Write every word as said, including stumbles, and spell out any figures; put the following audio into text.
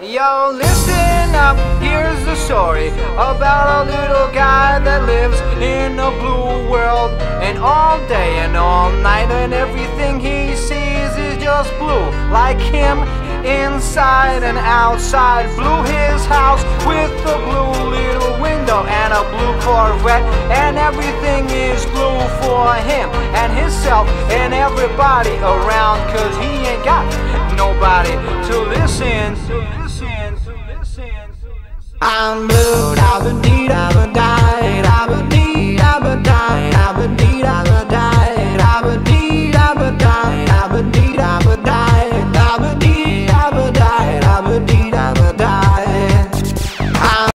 Yo, listen up, here's the story about a little guy that lives in a blue world. And all day and all night and everything he sees is just blue. Like him, inside and outside. Blue his house with a blue little window and a blue Corvette. And everything is blue for him and himself and everybody around. Cause he ain't got nobody to listen to. I'm blue, I've been deed, I've been died, I've